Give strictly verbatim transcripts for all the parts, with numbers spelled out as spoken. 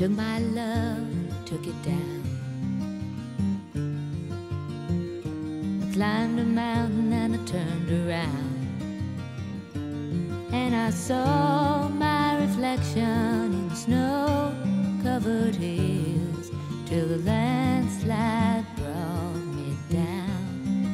took my love, took it down. I climbed a mountain and I turned around, and I saw my reflection in the snow-covered hills, till the landslide brought me down.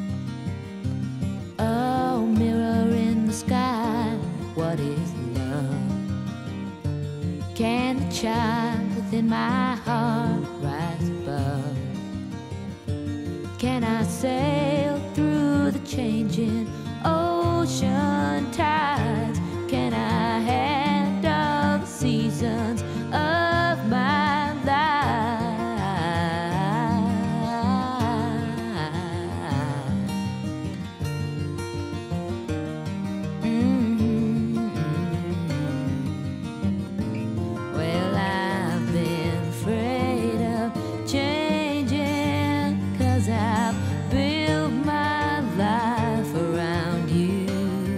Oh, mirror in the sky, what is love? Can the child within my heart rise above? Can I sail through the changing ocean tides? Can I handle the seasons of my life? Mm-hmm. Well, I've been afraid of changing, 'cause I've built my life around you.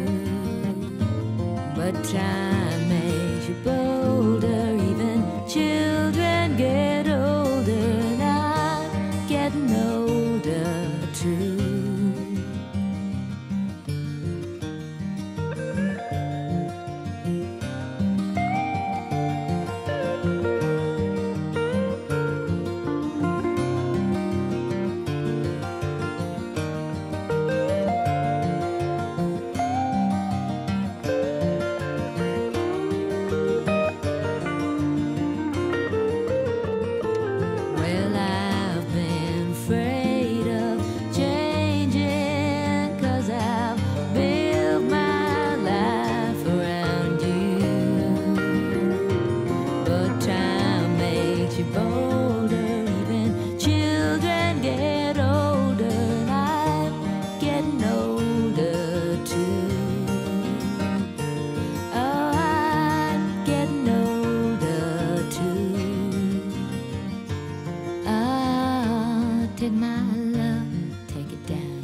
But time makes you bolder, even children get older, and I'm getting older too. Bolder, even children get older, and I'm getting older too. Oh, I'm getting older too. Oh, take my love, take it down.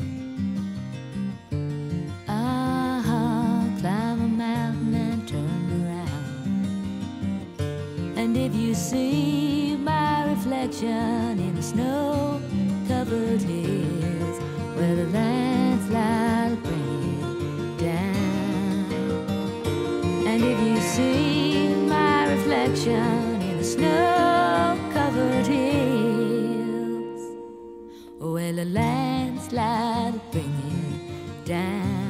Oh, climb a mountain and turn around, and if you see my reflection in the snow-covered hills, where the landslide will bring it down. And if you see my reflection in the snow-covered hills, well, the landslide will bring it down.